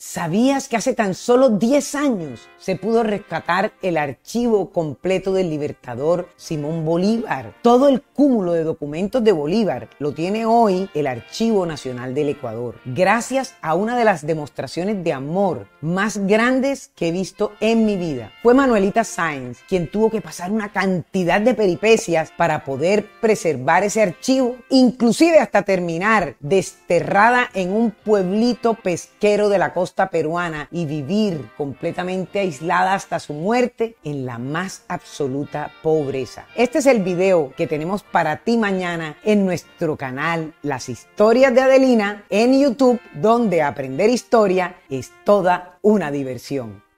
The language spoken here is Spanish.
¿Sabías que hace tan solo 10 años se pudo rescatar el archivo completo del libertador Simón Bolívar? Todo el cúmulo de documentos de Bolívar lo tiene hoy el Archivo Nacional del Ecuador, gracias a una de las demostraciones de amor más grandes que he visto en mi vida. Fue Manuelita Sáenz quien tuvo que pasar una cantidad de peripecias para poder preservar ese archivo, inclusive hasta terminar desterrada en un pueblito pesquero de la costa peruana y vivir completamente aislada hasta su muerte en la más absoluta pobreza. Este es el video que tenemos para ti mañana en nuestro canal Las Historias de Adelina en YouTube, donde aprender historia es toda una diversión.